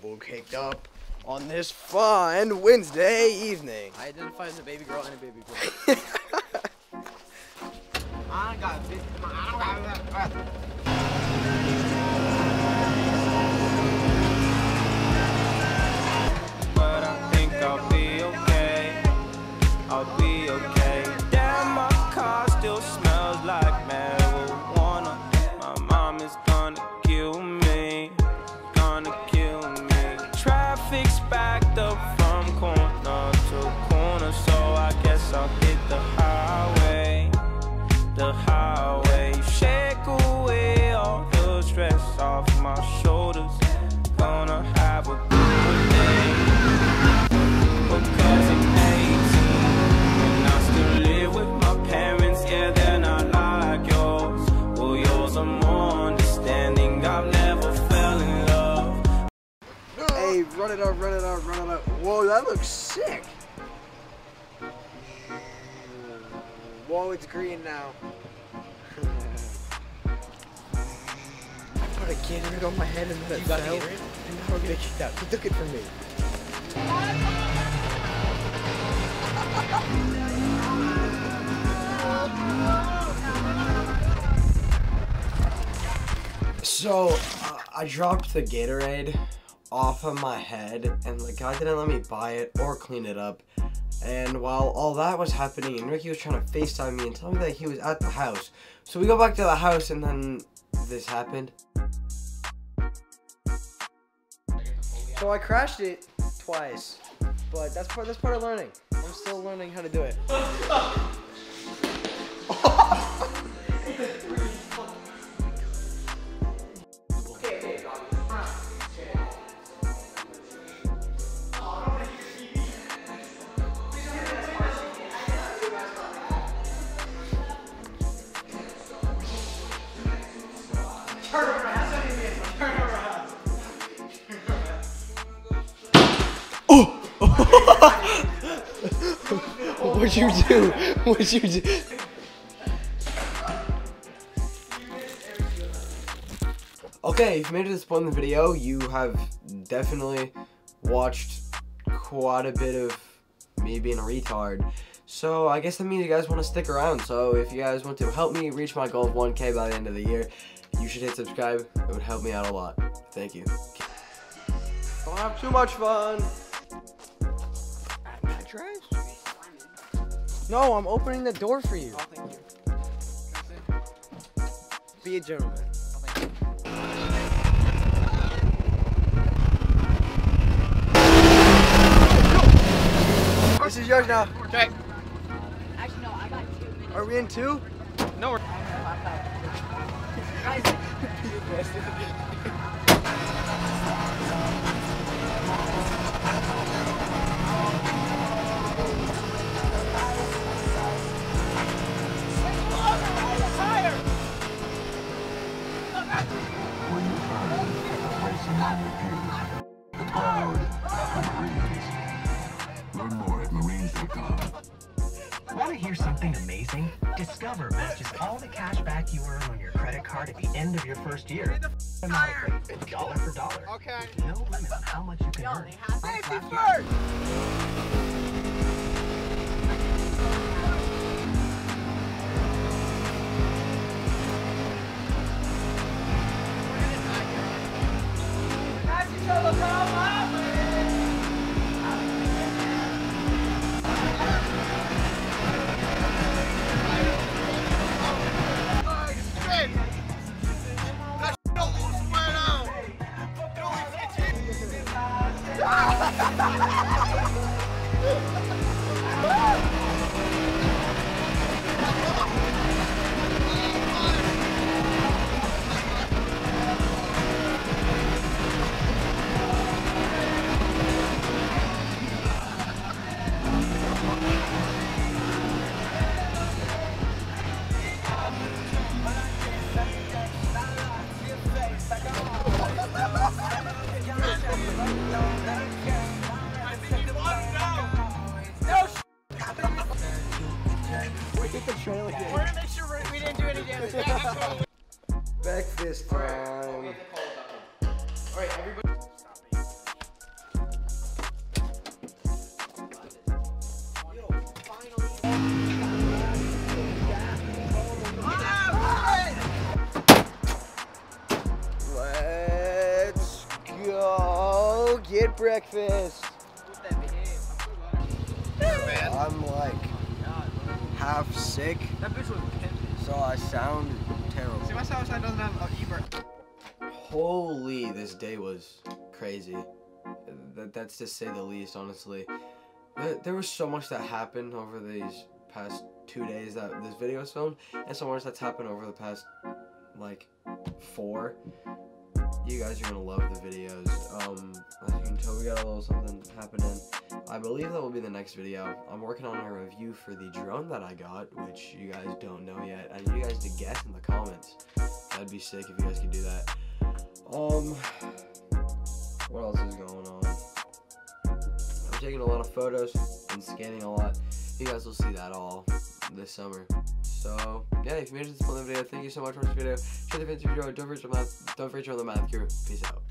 bull caked up on this fine Wednesday evening. I identify as a baby girl and a baby boy. I got a but I think I'll be okay. I'll be okay. Damn, my car still smells like marijuana. My mom is gonna kill me, gonna kill me. Traffic's backed up from corner to corner, so I guess I'll hit the highway. The highway, shake away all the stress off my shoulders. Gonna have a good day, because I'm 18 and I still live with my parents. Yeah, they're not like yours. Well, yours are more understanding. I've never fell in love. Hey, run it up, run it up, run it up. Whoa, that looks sick. Whoa, it's green now. I put a Gatorade on my head and then it fell. And now we're gonna kick out. He took it from me. So, I dropped the Gatorade off of my head and the guy didn't let me buy it or clean it up. And while all that was happening, Ricky was trying to FaceTime me and tell me that he was at the house. So we go back to the house and then this happened. So I crashed it twice, but that's part of learning. I'm still learning how to do it. What'd you do? What'd you do? Okay, if you made it to this point in the video, you have definitely watched quite a bit of me being a retard. So I guess that means you guys want to stick around. So if you guys want to help me reach my goal of 1K by the end of the year, you should hit subscribe. It would help me out a lot. Thank you. Don't have too much fun. Can I drive? No, I'm opening the door for you. Oh, thank you. Be a gentleman. Oh, thank you. This is yours now. Okay. Actually, no, I got 2 minutes. Are we in 2? No, we're... Guys, Learn more at marines.com. Want to hear something amazing? Discover matches all the cash back you earn on your credit card at the end of your first year. Dollar for dollar. Okay. With no limit on how much you can earn. Safety first! trailer here. We're gonna make sure we didn't do any damage. Breakfast time. Alright, everybody. breakfast. I'm like half sick, That bitch was pimping. so I sound terrible. See, my Southside doesn't have an Uber. Holy, this day was crazy. That's to say the least, honestly. There was so much that happened over these past 2 days that this video was filmed, and so much that's happened over the past, like, 4. You guys are gonna love the videos. As you can tell, we got a little something happening. I believe that will be the next video. I'm working on a review for the drone that I got, which you guys don't know yet. I need you guys to guess in the comments. That'd be sick if you guys could do that. What else is going on? I'm taking a lot of photos and scanning a lot. You guys will see that all this summer. So, yeah, if you made it to this point of the video, thank you so much for watching this video. Share the video, don't forget to join the math crew. Peace out.